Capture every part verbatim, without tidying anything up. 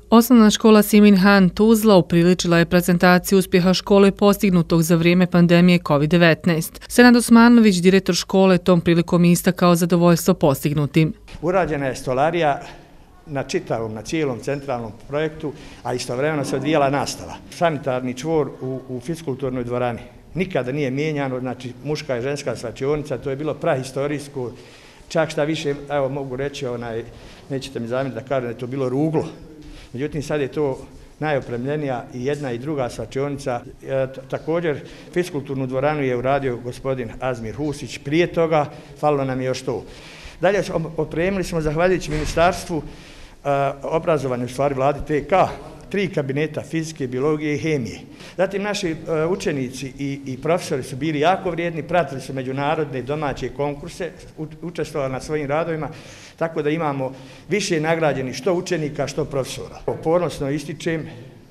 Osnovna škola Simin Han Tuzla upriličila je prezentaciju uspjeha škole postignutog za vrijeme pandemije kovid devetnaest. Senad Osmanović, direktor škole, tom prilikom istakao zadovoljstvo postignutim. Urađena je stolarija na čitavom, na cijelom centralnom projektu, a istovremeno se odvijala nastava. Sanitarni čvor u, u fiskulturnoj dvorani nikada nije mijenjano, znači muška i ženska svlačionica, to je bilo prahistorijsko, čak šta više, evo mogu reći, onaj, nećete mi zamjeriti da kažem da je to bilo ruglo. Međutim, sad je to najopremljenija i jedna i druga svlačionica. E, također, fiskulturnu dvoranu je uradio gospodin Azmir Husić. Prije toga, falilo nam je još to. Dalje, opremili smo, zahvaljujući ministarstvu e, obrazovanja, u stvari vladi T K, tri kabineta fizike, biologije i hemije. Zatim, naši e, učenici i, i profesori su bili jako vrijedni, pratili su međunarodne domaće konkurse, u, učestvovali na svojim radovima, tako da imamo više nagrađenih što učenika, što profesora. Ponosno ističem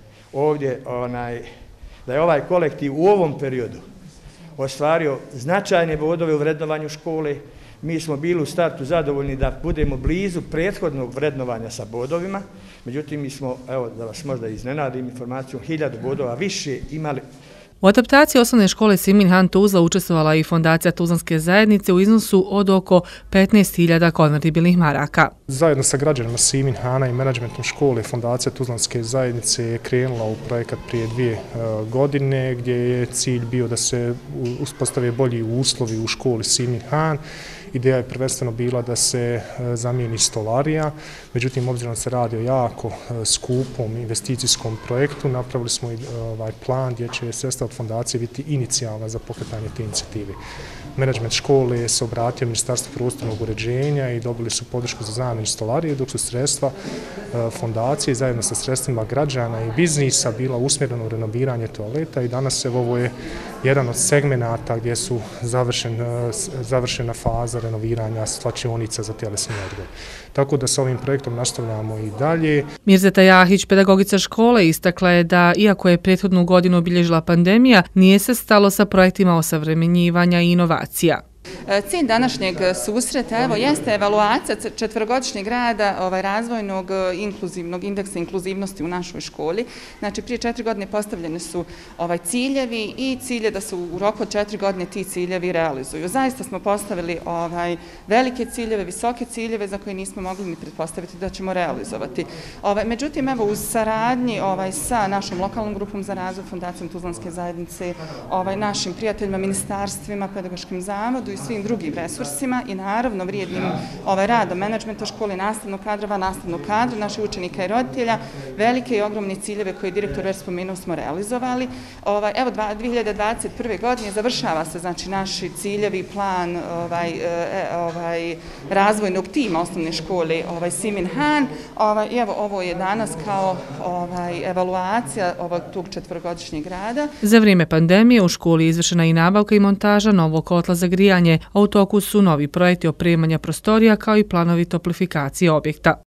ovdje onaj, da je ovaj kolektiv u ovom periodu ostvario značajne bodove u vrednovanju škole. Mi smo bili u startu zadovoljni da budemo blizu prethodnog vrednovanja sa bodovima, međutim mi smo, evo da vas možda iznenadim informacijom, hiljadu bodova više imali. U adaptaciji osnovne škole Simin Han Tuzla učestvovala i Fondacija Tuzlanske zajednice u iznosu od oko petnaest hiljada konvertibilnih maraka. Zajedno sa građanima Simin Hana i menadžmentom škole Fondacija Tuzlanske zajednice je krenula u projekat prije dvije godine gdje je cilj bio da se uspostave bolji uslovi u školi Simin Han. Ideja je prvenstveno bila da se zamijeni stolarija, međutim, obzirom da se radi o jako skupom investicijskom projektu, napravili smo i ovaj plan gdje će sredstva od fondacije biti inicijalna za pokretanje te inicijative. Menadžment škole se obratio Ministarstvu prostornog uređenja i dobili su podršku za zamjenu stolarije, dok su sredstva fondacije zajedno sa sredstvima građana i biznisa bila usmjerena u renoviranje toaleta i danas evo ovo je jedan od segmenata gdje su završen, završena faza renoviranja svlačionica za tjelesni odgoj. Tako da sa ovim projektom nastavljamo i dalje. Mirzeta Jahić, pedagogica škole, istakla je da, iako je prethodnu godinu obilježila pandemija, nije se stalo sa projektima osavremenjivanja i inovacija. Cilj današnjeg susreta evo, jeste evaluacija četverogodišnjeg rada ovaj, razvojnog inkluzivnog indeksa inkluzivnosti u našoj školi. Znači, prije četiri godine postavljeni su ovaj, ciljevi i cilj je da se u roku od četiri godine ti ciljevi realizuju. Zaista smo postavili ovaj, velike ciljeve, visoke ciljeve za koje nismo mogli ni pretpostaviti da ćemo realizovati. Ovaj, međutim, evo, uz saradnji ovaj, sa našom lokalnom grupom za razvoj, Fondacijom Tuzlanske zajednice, ovaj, našim prijateljima, ministarstvima, pedagoškim zavodu i svim drugim resursima i naravno vrijednim ovaj, radom menadžmenta škole, nastavnog kadrova, nastavnog kadra, naših učenika i roditelja, velike i ogromne ciljeve koje je direktor već spomenuo smo realizovali. Ovaj, evo, dvije hiljade dvadeset prve. godine završava se znači, naši ciljevi, plan ovaj, e, ovaj, razvojnog tima osnovne škole ovaj, Simin Han. Ovaj, evo, ovo je danas kao ovaj, evaluacija ovog tog četvrogodišnjeg rada. Za vrijeme pandemije u školi je izvršena i nabavka i montaža novog kotla za grijanje, a u toku su novi projekti opremanja prostorija kao i planovi toplifikacije objekta.